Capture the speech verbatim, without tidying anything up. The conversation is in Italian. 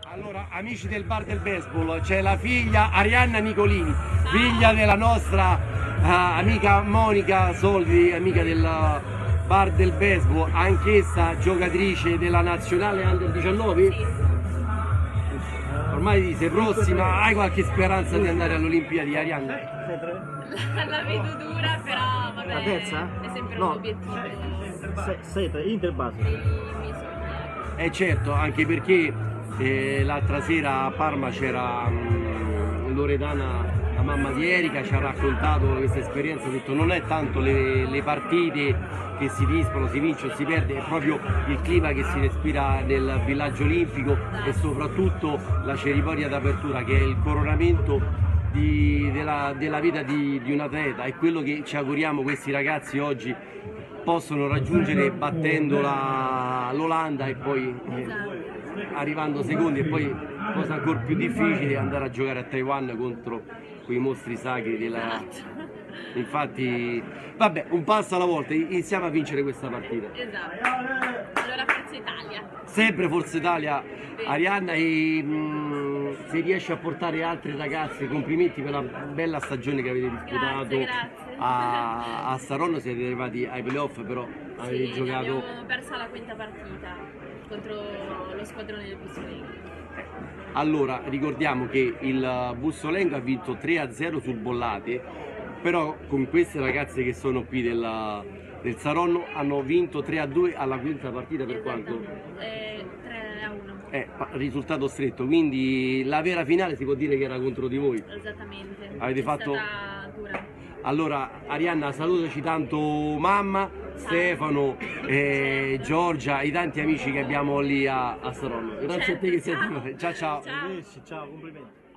Allora, amici del bar del baseball, c'è la figlia Arianna Nicolini, figlia della nostra uh, amica Monica Soldi, amica del bar del baseball, anch'essa giocatrice della nazionale under diciannove. Ormai sei prossima, hai qualche speranza di andare alle Olimpiadi, Arianna? La vedo dura, però vabbè, La terza? è sempre No. un obiettivo. Sette, Inter base. dei miei sogni. Eh certo, anche perché eh, l'altra sera a Parma c'era um, Loredana, la mamma di Erika, ci ha raccontato questa esperienza, ha detto non è tanto le, le partite che si disputano, si vince o si perde, è proprio il clima che si respira nel villaggio olimpico e soprattutto la cerimonia d'apertura che è il coronamento di, della, della vita di, di un atleta, è quello che ci auguriamo questi ragazzi oggi possono raggiungere battendo l'Olanda e poi eh, arrivando secondi, e poi cosa ancora più difficile andare a giocare a Taiwan contro quei mostri sacri della... Infatti, vabbè, un passo alla volta, iniziamo a vincere questa partita. Esatto. Allora Forza Italia. Sempre Forza Italia, Arianna, e mh, se riesci a portare altri ragazzi, complimenti per la bella stagione che avete disputato. Grazie, grazie. A, a Saronno siete arrivati ai playoff, però avete Sì, giocato... abbiamo perso la quinta partita contro lo squadrone del Bussolengo. Allora, ricordiamo che il Bussolengo ha vinto tre a zero sul Bollate, però con queste ragazze che sono qui della, del Saronno hanno vinto tre a due alla quinta partita, per quanto? Eh, tre a uno. Eh, risultato stretto, quindi la vera finale si può dire che era contro di voi. Esattamente. Avete È fatto... stata dura. Allora, Arianna, salutaci tanto mamma, Stefano, eh, Giorgia, i tanti amici che abbiamo lì a, a Saronno. Grazie a te che sei qui. Ciao ciao. Ciao. Ciao, complimenti.